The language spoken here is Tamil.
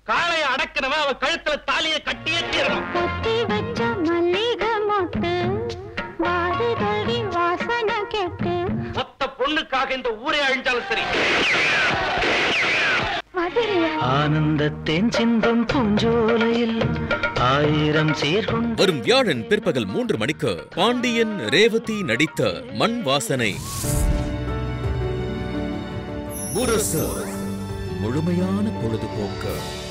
காளைய அடக்கனவன் அவன் கழுத்துல தாலியை கட்டியே தீரணும். கட்டி வச்ச மல்லிகை மொட்டு வாடுதடி வாசனை கேட்டு மொத்த பொண்ணுக்காக இந்த ஊரே அழிஞ்சாலும் சரி. ஆனந்தத்தின் சிந்தும் பூஞ்சோலையில் 1000 சேர்க்கும். வரும் வியாழன் பிற்பகல் 3 மணிக்கு பாண்டியன் ரேவதி நடித்த மண் வாசனை. முழுமையான பொழுதுபோக்கு.